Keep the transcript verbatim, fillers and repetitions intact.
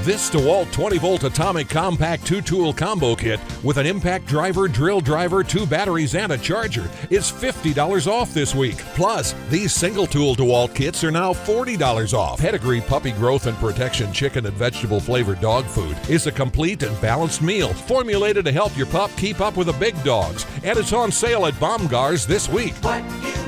This DeWalt twenty volt Atomic Compact two tool Combo Kit with an impact driver, drill driver, two batteries, and a charger is fifty dollars off this week. Plus, these single tool DeWalt kits are now forty dollars off. Pedigree Puppy Growth and Protection Chicken and Vegetable Flavored Dog Food is a complete and balanced meal formulated to help your pup keep up with the big dogs, and it's on sale at Bomgaars this week. What you